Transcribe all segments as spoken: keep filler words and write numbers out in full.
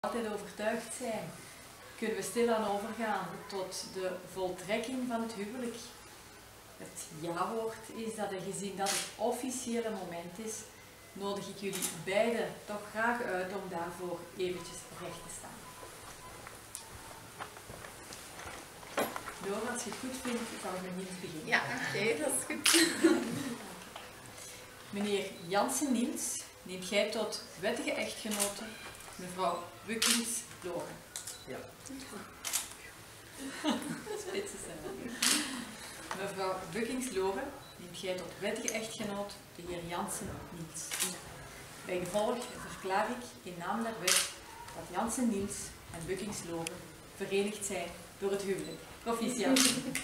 altijd overtuigd zijn, kunnen we stilaan overgaan tot de voltrekking van het huwelijk. Het ja-woord is dat, en gezien dat het officiële moment is, nodig ik jullie beiden toch graag uit om daarvoor eventjes recht te staan. Dora, als je het goed vindt, kan ik met Niels beginnen. Ja, oké, okay, dat is goed. Meneer Jansen-Niels, neemt jij tot wettige echtgenote mevrouw Bukkings-Loren? Ja. Spitsen zijn we. Mevrouw Bukkings-Loren, neemt jij tot wettige echtgenoot de heer Jansen-Niels? Bij gevolg verklaar ik in naam der wet dat Jansen-Niels en Bukkings-Loren verenigd zijn door het huwelijk. Proficiat.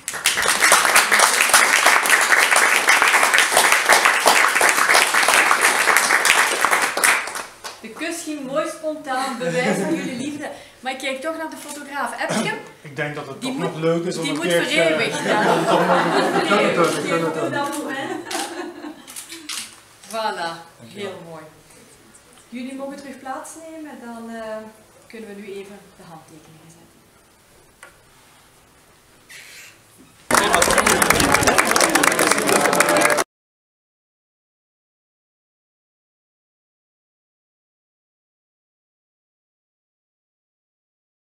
De kus ging mooi spontaan, bewijs van jullie liefde. Maar ik kijk toch naar de fotograaf. Heb je hem? Ik denk dat het Die toch moet, nog leuk is om die een moet keer... vereeuwigd. Uh, Ja. ja. Voilà, heel mooi. Jullie mogen terug plaatsnemen, dan uh, kunnen we nu even de handtekeningen zetten.